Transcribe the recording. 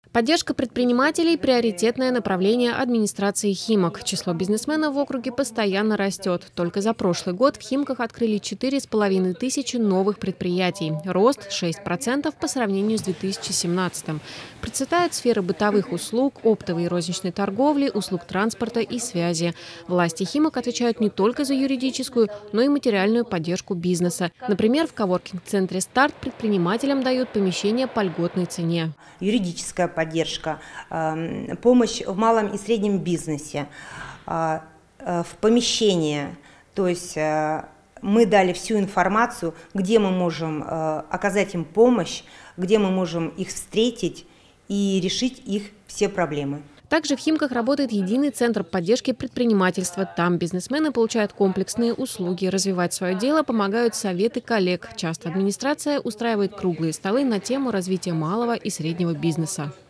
Поддержка предпринимателей – приоритетное направление администрации Химок. Число бизнесменов в округе постоянно растет. Только за прошлый год в Химках открыли 4500 новых предприятий. Рост 6% по сравнению с 2017. Процветают сферы бытовых услуг, оптовой и розничной торговли, услуг транспорта и связи. Власти Химок отвечают не только за юридическую, но и материальную поддержку бизнеса. Например, в коворкинг-центре «Старт» предпринимателям дают помещение по льготной цене. Юридическая поддержка, помощь в малом и среднем бизнесе, в помещении. То есть мы дали всю информацию, где мы можем оказать им помощь, где мы можем их встретить и решить их все проблемы. Также в Химках работает единый центр поддержки предпринимательства. Там бизнесмены получают комплексные услуги. Развивать свое дело помогают советы коллег. Часто администрация устраивает круглые столы на тему развития малого и среднего бизнеса.